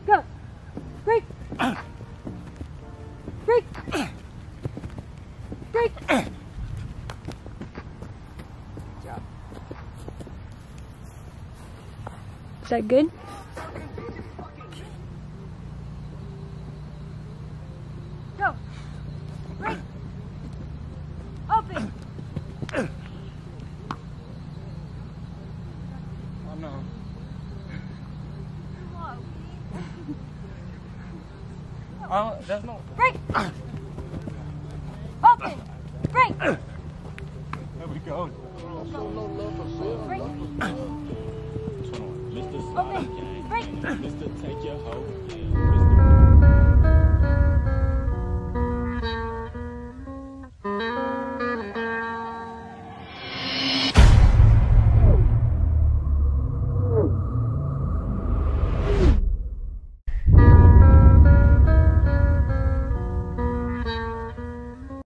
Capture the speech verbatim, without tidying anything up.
Go. Break. Break. Break. Good job. Is that good? Go. Break. Open. Oh no. Oh, there's no. Break. Open. Break. There we go. Break. Mister Open. Break. Mister Take your hoe.